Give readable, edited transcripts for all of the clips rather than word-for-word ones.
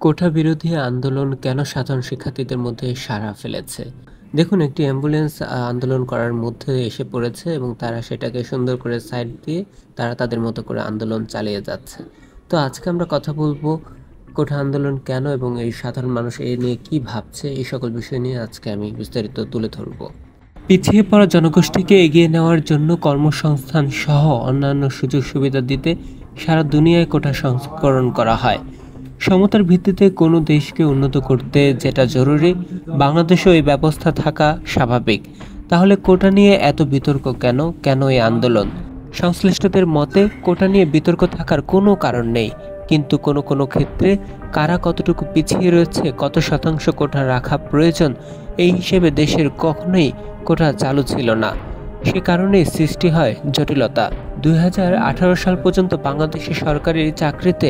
কোটা বিরোধী আন্দোলন কেন সাধারণ শিক্ষার্থীদের মধ্যে সাড়া ফেলেছে? দেখুন, একটি অ্যাম্বুলেন্স আন্দোলন করার মধ্যে এসে পড়েছে এবং তারা সেটাকে সুন্দর করে সাইড দিয়ে তারা তাদের মতো করে আন্দোলন চালিয়ে যাচ্ছে। তো আজকে আমরা কথা বলবো কোটা আন্দোলন কেন এবং এই সাধারণ মানুষ এ নিয়ে কি ভাবছে, এই সকল বিষয় নিয়ে আজকে আমি বিস্তারিত তুলে ধরব। পিছিয়ে পড়া জনগোষ্ঠীকে এগিয়ে নেওয়ার জন্য কর্মসংস্থান সহ অন্যান্য সুযোগ সুবিধা দিতে সারা দুনিয়ায় কোটা সংস্করণ করা হয়। সমতার ভিত্তিতে কোনো দেশকে উন্নত করতে যেটা জরুরি, বাংলাদেশেও এই ব্যবস্থা থাকা স্বাভাবিক। তাহলে কোটা নিয়ে এত বিতর্ক কেন? কেন এই আন্দোলন? সংশ্লিষ্টদের মতে কোটা নিয়ে বিতর্ক থাকার কোনো কারণ নেই, কিন্তু কোনো কোনো ক্ষেত্রে কারা কতটুকু পিছিয়ে রয়েছে, কত শতাংশ কোটা রাখা প্রয়োজন, এই হিসেবে দেশের কখনোই কোটা চালু ছিল না। সে কারণেই সৃষ্টি হয় জটিলতা। 2018 সাল পর্যন্ত বাংলাদেশের সরকারি চাকরিতে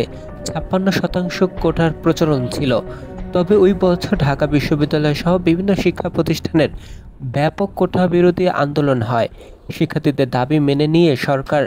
56% কোটার প্রচলন ছিল। তবে ওই বছর ঢাকা বিশ্ববিদ্যালয় সহ বিভিন্ন শিক্ষা প্রতিষ্ঠানের ব্যাপক কোটা বিরোধী আন্দোলন হয়। শিক্ষার্থীদের দাবি মেনে নিয়ে সরকার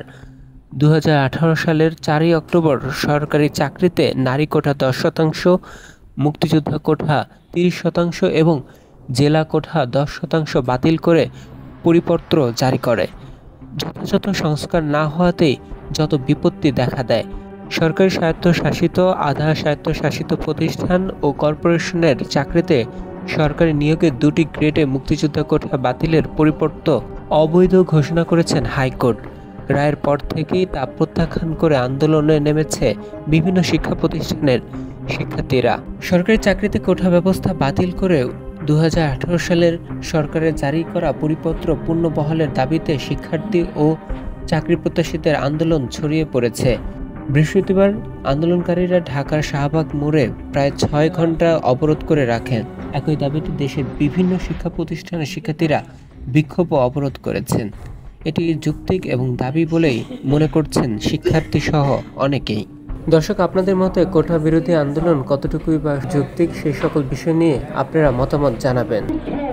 2018 সালের 4ই অক্টোবর সরকারি চাকরিতে নারী কোটা 10%, মুক্তিযোদ্ধা কোটা 30% এবং জেলা কোটা 10% বাতিল করে পরিপত্র জারি করে। যথাযথ সংস্কার না হওয়াতেই যত বিপত্তি দেখা দেয়। সরকারি স্বায়ত্তশাসিত, আধা স্বায়ত্তশাসিত প্রতিষ্ঠান ও কর্পোরেশনের চাকরিতে সরকারি নিয়োগের 2টি গ্রেডে মুক্তিযোদ্ধা কোটা বাতিলের পরিপত্র অবৈধ ঘোষণা করেছেন হাইকোর্ট। রায়ের পর থেকেই তা প্রত্যাখ্যান করে আন্দোলনে নেমেছে বিভিন্ন শিক্ষা প্রতিষ্ঠানের শিক্ষার্থীরা। সরকারি চাকরিতে কোটা ব্যবস্থা বাতিল করে 2018 সালের সরকারের জারি করা পরিপত্র পুনর্বহালের দাবিতে শিক্ষার্থী ও চাকরি প্রত্যাশীদের আন্দোলন ছড়িয়ে পড়েছে। বৃহস্পতিবার আন্দোলনকারীরা ঢাকার শাহবাগ মোড়ে প্রায় 6 ঘন্টা অবরোধ করে রাখেন। একই দাবিতে দেশের বিভিন্ন শিক্ষা প্রতিষ্ঠানের শিক্ষার্থীরা বিক্ষোভ ও অবরোধ করেছেন। এটি যৌক্তিক এবং দাবি বলেই মনে করছেন শিক্ষার্থী সহ অনেকেই। দর্শক, আপনাদের মতে কোটা বিরোধী আন্দোলন কতটুকুই বা যৌক্তিক, সেই সকল বিষয় নিয়ে আপনারা মতামত জানাবেন।